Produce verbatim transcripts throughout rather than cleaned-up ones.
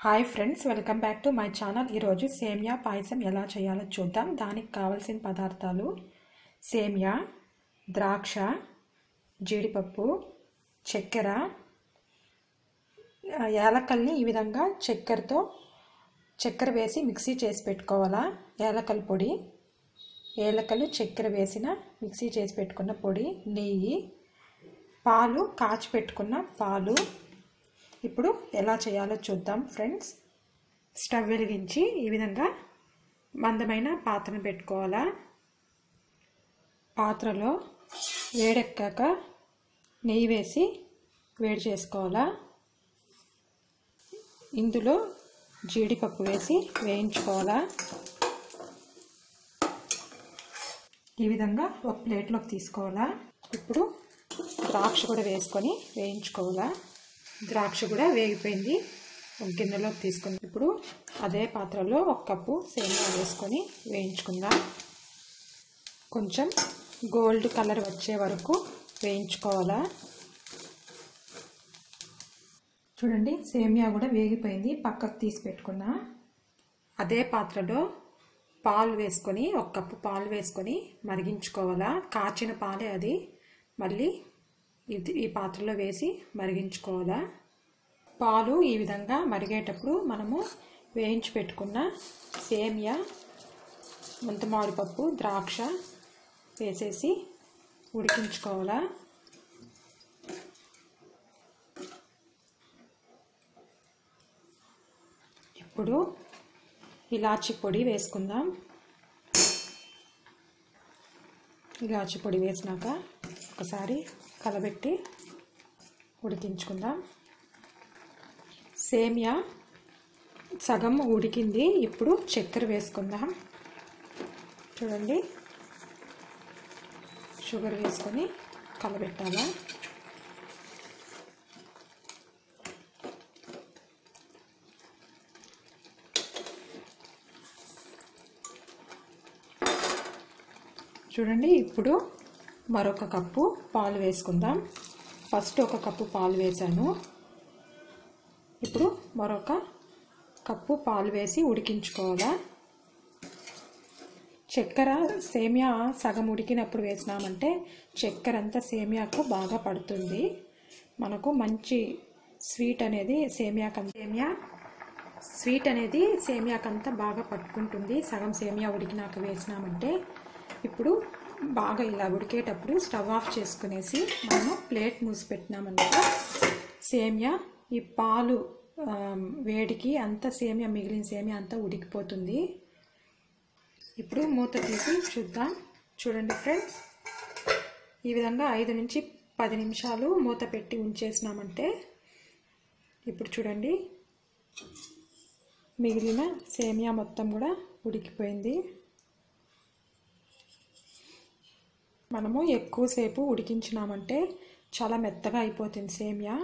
Hi friends, welcome back to my channel. ఈరోజు సేమియా పాయసం ఎలా చేయాలో చూద్దాం. దానికి కావాల్సిన పదార్థాలు సేమియా, ద్రాక్ష, జీడిపప్పు, చక్కెర, యాలకల్ని ఈ విధంగా చక్కెరతో చక్కెర వేసి మిక్సీ చేసి పెట్టుకోవాలా. యాలకల్ పొడి, ఏలకలు చక్కెర వేసిన మిక్సీ చేసి పెట్టుకున్న పొడి, నెయ్యి, పాలు, కాచి పెట్టుకున్న పాలు. ఇప్పుడు ఎలా చేయాలో చూద్దాం ఫ్రెండ్స్. స్టవ్ వెలిగించి ఈ విధంగా మందమైన పాత్రను పెట్టుకోవాలా. పాత్రలో వేడెక్కాక నెయ్యి వేసి వేడి చేసుకోవాలా. ఇందులో జీడిపప్పు వేసి వేయించుకోవాలా. ఈ విధంగా ఒక ప్లేట్లోకి తీసుకోవాలా. ఇప్పుడు ద్రాక్ష కూడా వేసుకొని వేయించుకోవాలా. ద్రాక్ష కూడా వేగిపోయింది, ఒక గిన్నెలోకి తీసుకుని ఇప్పుడు అదే పాత్రలో ఒక కప్పు సేమియా వేసుకొని వేయించుకుందాం. కొంచెం గోల్డ్ కలర్ వచ్చే వరకు వేయించుకోవాలా. చూడండి, సేమియా కూడా వేగిపోయింది, పక్కకు తీసి పెట్టుకున్నా. అదే పాత్రలో పాలు వేసుకొని ఒక కప్పు పాలు వేసుకొని మరిగించుకోవాలా. కాచిన పాలే అది. మళ్ళీ ఇది ఈ పాత్రలో వేసి మరిగించుకోవాలా. పాలు ఈ విధంగా మరిగేటప్పుడు మనము వేయించి పెట్టుకున్న సేమియా, ముంతమామిడిపప్పు, ద్రాక్ష వేసేసి ఉడికించుకోవాలా. ఇప్పుడు ఇలాచి పొడి వేసుకుందాం. ఇలాచి పొడి వేసినాక ఒకసారి కలబెట్టి ఉడికించుకుందాం. సేమియా సగం ఉడికింది. ఇప్పుడు చక్కెర వేసుకుందాం. చూడండి, షుగర్ వేసుకొని కలబెట్టాలా. చూడండి, ఇప్పుడు మరొక కప్పు పాలు వేసుకుందాం. ఫస్ట్ ఒక కప్పు పాలు వేసాను. ఇప్పుడు మరొక కప్పు పాలు వేసి ఉడికించుకోవాలా. చక్కెర సేమియా సగం ఉడికినప్పుడు వేసినామంటే చక్కెర అంతా సేమియాకు బాగా పడుతుంది. మనకు మంచి స్వీట్ అనేది సేమియాకు సేమియా స్వీట్ అనేది సేమియాకంతా బాగా పట్టుకుంటుంది. సగం సేమియా ఉడికినాక వేసినామంటే ఇప్పుడు బాగా ఇలా ఉడికేటప్పుడు స్టవ్ ఆఫ్ చేసుకునేసి మనము ప్లేట్ మూసి పెట్టినామంటే సేమియా ఈ పాలు వేడికి అంతా సేమియా మిగిలిన సేమియా అంతా ఉడికిపోతుంది. ఇప్పుడు మూత తీసి చూద్దాం. చూడండి ఫ్రెండ్స్, ఈ విధంగా ఐదు నుంచి పది నిమిషాలు మూత పెట్టి ఉంచేసినామంటే ఇప్పుడు చూడండి, మిగిలిన సేమియా మొత్తం కూడా ఉడికిపోయింది. మనము ఎక్కువసేపు ఉడికించినామంటే చాలా మెత్తగా అయిపోతుంది సేమియా.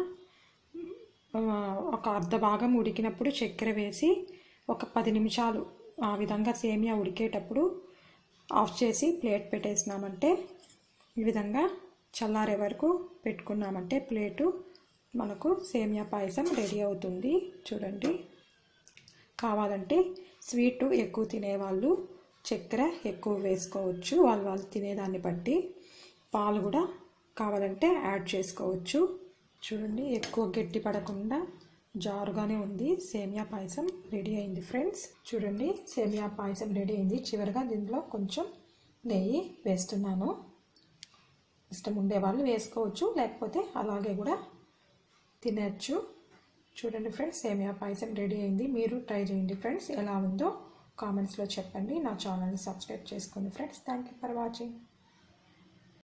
ఒక అర్ధ భాగం ఉడికినప్పుడు చక్కెర వేసి ఒక పది నిమిషాలు ఆ విధంగా సేమియా ఉడికేటప్పుడు ఆఫ్ చేసి ప్లేట్ పెట్టేసినామంటే ఈ విధంగా చల్లారే వరకు పెట్టుకున్నామంటే ప్లేటు మనకు సేమియా పాయసం రెడీ అవుతుంది. చూడండి, కావాలంటే స్వీటు ఎక్కువ తినేవాళ్ళు చక్కెర ఎక్కువ వేసుకోవచ్చు, వాళ్ళు వాళ్ళు తినేదాన్ని బట్టి. పాలు కూడా కావాలంటే యాడ్ చేసుకోవచ్చు. చూడండి, ఎక్కువ గట్టి పడకుండా జారుగానే ఉంది. సేమియా పాయసం రెడీ అయింది ఫ్రెండ్స్. చూడండి, సేమియా పాయసం రెడీ అయింది. చివరిగా దీంట్లో కొంచెం నెయ్యి వేస్తున్నాను. ఇష్టం ఉండేవాళ్ళు వేసుకోవచ్చు, లేకపోతే అలాగే కూడా తినచ్చు. చూడండి ఫ్రెండ్స్, సేమియా పాయసం రెడీ అయింది. మీరు ట్రై చేయండి ఫ్రెండ్స్. ఎలా ఉందో కామెంట్స్లో చెప్పండి. నా ఛానల్ని సబ్స్క్రైబ్ చేసుకోండి friends. Thank you for watching.